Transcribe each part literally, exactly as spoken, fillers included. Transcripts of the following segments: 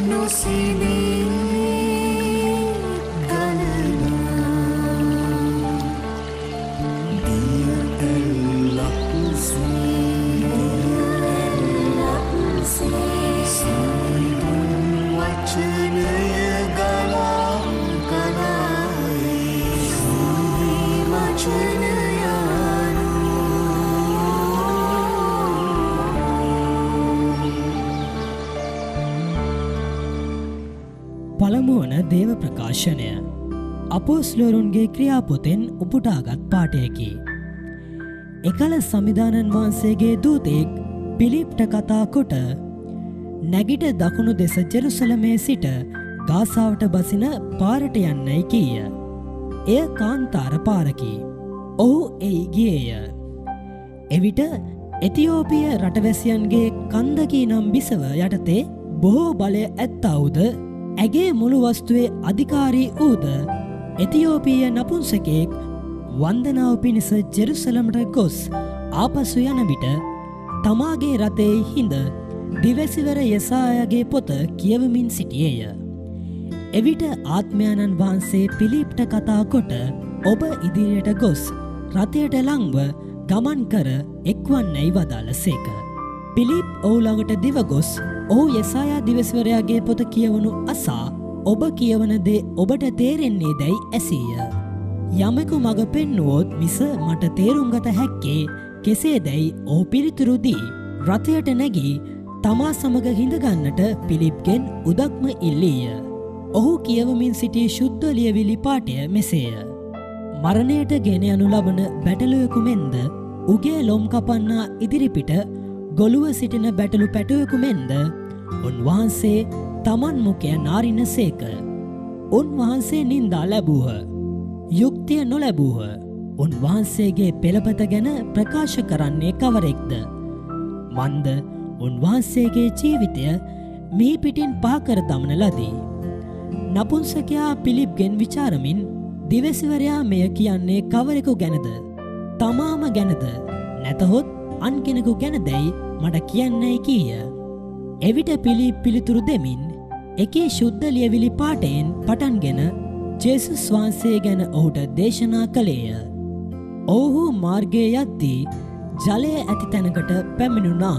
පළමුවන දේව ප්‍රකාශනය අපොස්තලරුන්ගේ ක්‍රියාපොතෙන් උපුටාගත් පාඨයකි. එකල සමිදානන් වහන්සේගේ දූතෙක් පිලිප්ට කතා කොට නැගිට දකුණු දෙස ජෙරුසලමේ සිට ගාසාවට බසින පාරට යන්නයි කීය. එය කාන්තාර පාරකි. ඔහු එයි ගියේය. එවිට එතියෝපිය රටවැසියන්ගේ කන්දකී නම් බිසව යටතේ බොහෝ බලය ඇත්තාවුද ඇගේ මුළු වස්තුවේ අධිකාරී වූද එතියෝපීය නපුංසකෙක් වන්දනාව පිණිස ජෙරුසලමට ගොස් ආපසු යන විට තමාගේ රථයේ හිඳ දිවැසිවර යෙසායාගේ පොත කියවමින් සිටියේය. එවිට ආත්මයාණන් වහන්සේ පිලිප්ට කතා කොට ඔබ ඉදිරියට ගොස් රථයට ලංව ගමන් කර එක්වන්නැයි වදාළසේක. පිලිප් ඔහු ළඟට දිව ගොස් ඔහු යෙසායා දිවැසිවරයාගේ පොත කියවනු අසා ඔබ කියවන දේ ඔබට තේරෙන්නේ දැයි ඇසීය. යමෙකු මඟ පෙන්නුවොත් මිස මට තේරුම් ගත හැක්කේ කෙසේ දැයි ඔහු පිළිතුරු දී රථයට නැගී තමා සමග හිඳගන්නට පිලිප්ගෙන් උදක්ම ඉල්ලීය. ඔහු කියවමින් සිටි ශුද්ධ ලියවිලි පාඨය මෙසේය. මරණයට ගෙන යනු ලබන බැටළුවෙකු මෙන්ද උගේ ලොම් කපන්නා ඉදිරිපිට ගොළුව සිටින බැටළු පැටුවෙකු මෙන්ද උන්වහන්සේ තමන් මුඛය නාරින සේක. උන්වහන්සේ නින්දා ලැබූහ. යුක්තිය නොලැබූහ. උන්වහන්සේගේ පෙළපත ගැන ප්‍රකාශ කරන්නේ කවරෙක්ද? මන්ද උන්වහන්සේගේ ජීවිතය මේ පිටින් පාකර දමන ලදී. නපුංසකයා පිලිප්ගෙන් විචාරමින් දිවැසිවරයා මෙය කියන්නේ කවරෙකු ගැනද? තමාම ගැනද? නැතහොත් අන් කෙනෙකු ගැන දැයි මට කියන්නයි කීය. එවිට පිලිප් පිළිතුරු දෙමින් එකේ ශුද්ධ ලියවිලි පාඨයෙන් පටන්ගෙන ජේසුස් වහන්සේ ගැන ඔහුට දේශනා කළේය. ඔහු මාර්ගයේ යද්දී ජලය ඇති තැනකට පැමිණුණාහ.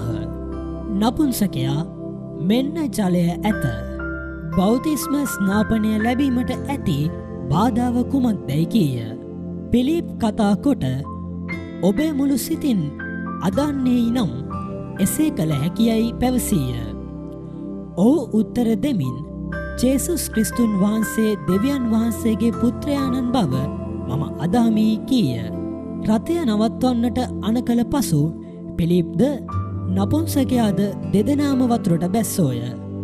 නපුංසකයා මෙන්න ජලය ඇත. බෞතිස්ම ස්නාපනය ලැබීමට ඇති බාධාව කුමක්දැයි කීය. පිලිප් කතා කොට ඔබේ මුළු සිතින් අදන්නේ නම් එසේ කළ හැකියයි පැවසීය. ඔහු උත්තර දෙමින් ජේසුස් ක්‍රිස්තුන් වහන්සේ දෙවියන් වහන්සේගේ පුත්‍රයාණන් බව මම අදහමි කීය. රථය නවත්වන්නට අණ කළ පසු පිලිප්ද නපුංසකයාද දෙදෙනාම වතුරට බැස්සෝය.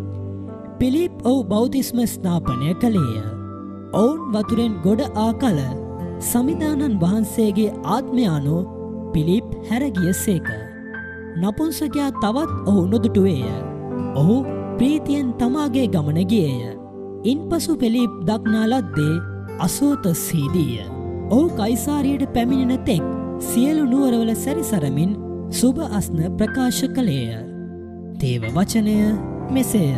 පිලිප් ඔහු බෞතිස්ම ස්නාපනය කළේය. ඔවුන් වතුරෙන් ගොඩ ආ කල සමිදානන් වහන්සේගේ ආත්මයානෝ පිලිප් හැරගිය සේක. නපුංසකයා තවත් ඔහු නොදුටුවේය. ඔහු ප්‍රීතියෙන් තමාගේ ගමන ගියේය. ඉන්පසු පිලිප් දක්නා ලද්දේ අසෝත සීදීය. ඔහු කයිසාරියට පැමිණෙන තෙක් සියලු නුවරවල සැරිසරමින් සුබ අස්න ප්‍රකාශ කළේය. දේව වචනය මෙසේය.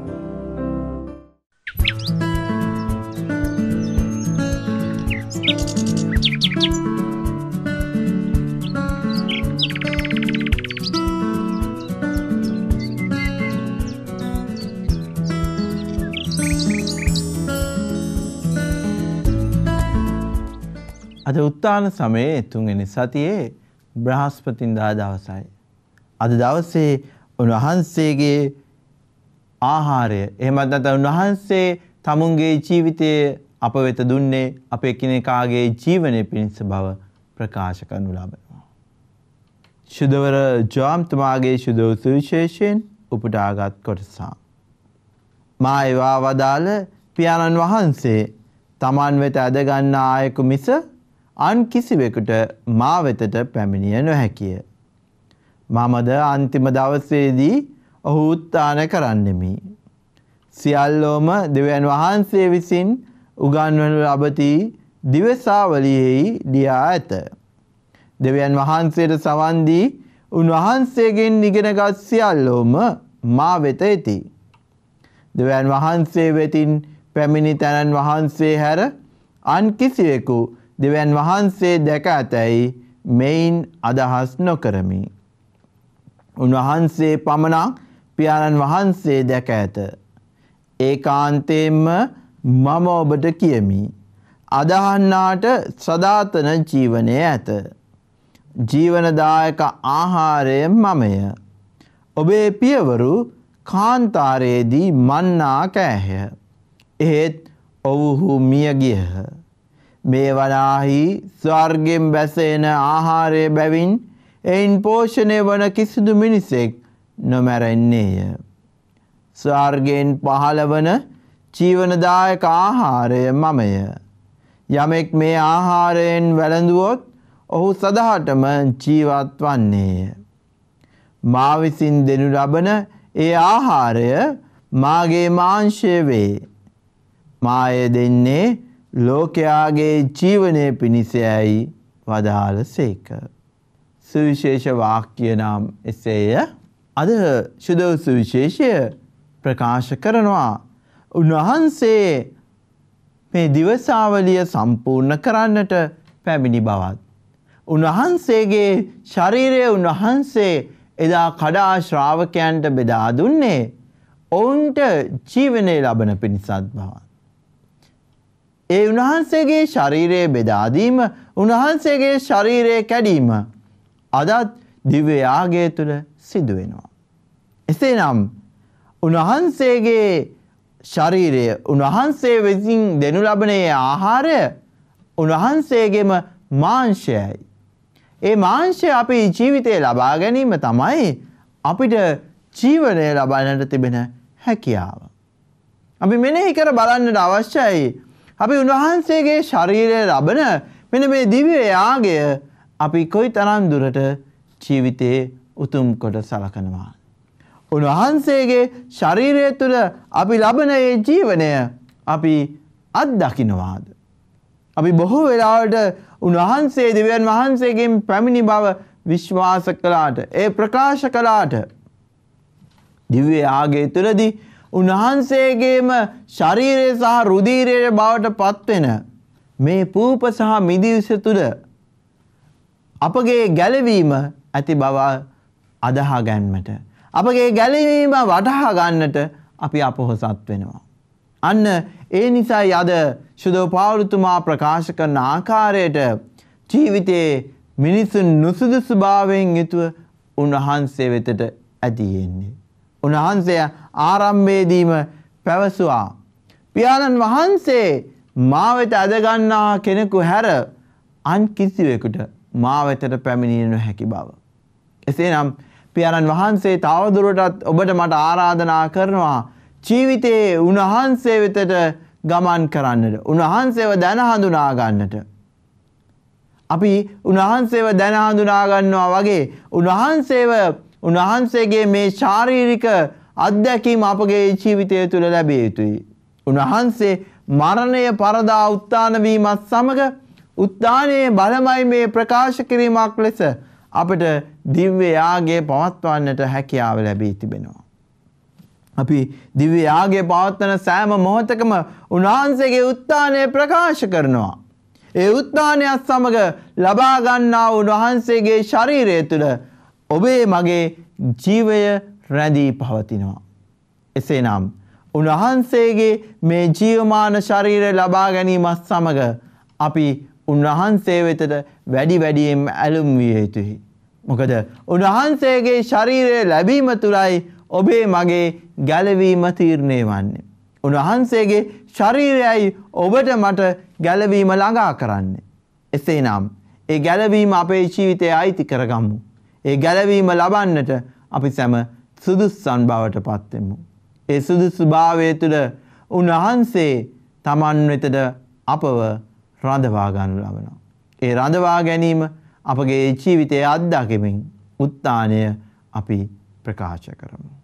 අද උත්තාන සමයේ තුන්වෙනි සතියේ බ්‍රහස්පතින්දා දවසයි. අද දවසේ උන්වහන්සේගේ ආහාරය එහෙමත් නැත්නම් උන්වහන්සේ තමුන්ගේ ජීවිතය අප වෙත දුන්නේ අපේ එකිනෙකාගේ ජීවනයේ පිණිස බව ප්‍රකාශ කරනු ලබනවා. සුදවර ජෝම්තුමාගේ සුදෝ සුවිශේෂයෙන් උපුටාගත් කොටස. මා ඒවා වදාළ පියාණන් වහන්සේ තමන් වෙත ඇද ගන්නා අයෙකු මිස අන් කිසිවෙකුට මා වෙතට පැමිණිය නොහැකිය. මමද අන්තිම දවසේදී ඔහු උත්ථාන කරන්නෙමි. සියල්ලෝම දෙවියන් වහන්සේ විසින් උගන්වනු ලබති දිවසාවලියෙහි ලියා ඇත. දෙවියන් වහන්සේට සවන් දී උන්වහන්සේගෙන් ඉගෙනගත් සියල්ලෝම මා වෙත එති. දෙවියන් වහන්සේ වෙතින් පැමිණි තැනන් වහන්සේ හැර අන් කිසිවෙකු දෙවියන් වහන්සේ දැක ඇතැයි මෙයින් අදහස් නොකරමි. උන්වහන්සේ පමණක් පියාණන් වහන්සේ දැක ඇත. ඒකාන්තයෙන්ම මම ඔබට කියමි. අදහන්නාට සදාතන ජීවනය ඇත. ජීවනදායක ආහාරය මමය. ඔබේ පියවරු කාන්තාරයේදී මන්නා කෑහ. එහෙත් ඔවුහු මිය ගියහ. මේ වනාහි ස්වර්ගෙන් බැසෙන ආහාරය බැවින් එයින් පෝෂණය වන කිසිදු මිනිසෙක් නොමැරෙන්නේය. ස්වර්ගෙන් පහළ වන ජීවනදායක ආහාරය මමය. යමෙක් මේ ආහාරයෙන් වැළඳුවොත් ඔහු සදහටම ජීවත් වන්නේය. මා විසින් දෙනු ලබන ඒ ආහාරය මාගේ මාංශය වේ. මාය දෙන්නේ ලෝකයාගේ ජීවනය පිණිසයයි වදාළසේක. සුවිශේෂ වාක්‍ය නම් එසේය. අද ශුද්ධ සුවිශේෂය ප්‍රකාශ කරනවා උන්වහන්සේ මේ දිවසාවලිය සම්පූර්ණ කරන්නට පැමිණි බවත්. උන්වහන්සේගේ ශරීරය උන්වහන්සේ එදා කඩා ශ්‍රාවකයන්ට බෙදා දුන්නේ ඔවුන්ට ජීවනය ලබන පිණිසත් බවත්. ඒ උන්වහන්සේගේ ශරීරයේ බෙදාදීම උන්වහන්සේගේ ශරීරයේ කැඩීම අදත් දිව්‍ය යාගය තුළ සිදු වෙනවා. එසේනම් උන්වහන්සේගේ ශරීරය උන්වහන්සේ විසින් දෙනු ලබන ආහාරය උන්වහන්සේගේම මාංශයයි. ඒ මාංශය අපි ජීවිතේ ලබා ගැනීම තමයි අපිට ජීවනය ලබන්නට තිබෙන හැකියාව. අපි මෙනෙහි කර බලන්නට අවශ්‍යයි. අපි උන්වහන්සේගේ ශරීරය ලබන මෙන්න මේ දිව්‍ය යාගය අපි කොයිතරම් දුරට ජීවිතේ උතුම් කොට සලකනවා. උන්වහන්සේගේ ශරීරය තුළ අපි ලබන ඒ ජීවනය අපි අත්දකින්නවාද? අපි බොහෝ වෙලාවට උන්වහන්සේ දෙවියන් වහන්සේගෙන් පැමිණි බව විශ්වාස කළාට ඒ ප්‍රකාශ කළාට දිව්‍ය යාගය තුළදී උන්වහන්සේගේම ශරීරය සහ රුධීරය බවට පත්වෙන මේ පූප සහ මිදිවිස තුළ අපගේ ගැලවීම ඇති බව අදහා ගැනීමට අපගේ ගැලවීම වටහා ගන්නට අපි අපොහොසත් වෙනවා. අන්න ඒ නිසායි අද ශුද්ධ පෞලතුමා ප්‍රකාශ කරන ආකාරයට ජීවිතයේ මිනිසුන් නුසුදුසු භාවයෙන් යුතුව උන්වහන්සේ වෙතට ඇදී එන්නේ. උන්වහන්සේ ආරම්භයේදීම පැවසුවා පියාණන් වහන්සේ මා වෙත ඇද ගන්නා කෙනෙකු හැර අන් කිසිවෙකුට මා වෙතට පැමිණිය නොහැකි බව. එසේනම් පියාණන් වහන්සේ තවදුරටත් ඔබට මට ආරාධනා කරනවා ජීවිතයේ උන්වහන්සේ වෙතට ගමන් කරන්නට, උන්වහන්සේව දැන හඳුනා ගන්නට. අපි උන්වහන්සේව දැන හඳුනා ගන්නවා වගේ උන්වහන්සේව උන්වහන්සේගේ මේ ශාරීරික අත්දැකීම අපගේ ජීවිතය තුළ ලැබිය යුතුයි. උන්වහන්සේ මරණය පරදා උත්ථාන වීමත් සමග උත්ථානයේ බලමයි මේ ප්‍රකාශ කිරීමක් ලෙස අපට දිව්‍ය යාගය පවත්වන්නට හැකියාව ලැබී තිබෙනවා. අපි දිව්‍ය යාගය පවත්වන සෑම මොහොතකම උන්වහන්සේගේ උත්ථානය ප්‍රකාශ කරනවා. ඒ උත්ථානයත් සමග ලබා ගන්නා උන්වහන්සේගේ ශරීරය තුළ ඔබේ මගේ ජීවය රැඳී පවතිනවා. එසේනම් උන්වහන්සේගේ මේ ජීවමාන ශරීරය ලබා ගැනීමත් සමග අපි උන්වහන්සේ වෙතට වැඩි වැඩියෙන් ඇලුම් විය යුතුයි. මොකද උන්වහන්සේගේ ශරීරය ලැබීම තුළයි ඔබේ මගේ ගැලවීම තීරණය වන්නේ. උන්වහන්සේගේ ශරීරයයි ඔබට මට ගැලවීම ළඟා කරන්නේ. එසේනම් ඒ ගැලවීම අපේ ජීවිතයේ අයිති කරගමු. ඒ ගැලවීම ලබන්නට අපි සැම සුදුස්සන් බවට පත්වෙමු. ඒ සුදුසු භාවය තුළ උන්වහන්සේ තමන් වෙතට අපව රඳවා ගන්නු ලබනවා. ඒ රඳවා ගැනීම අපගේ ජීවිතයේ අත්දැකීමෙන් උත්ථානය අපි ප්‍රකාශ කරමු.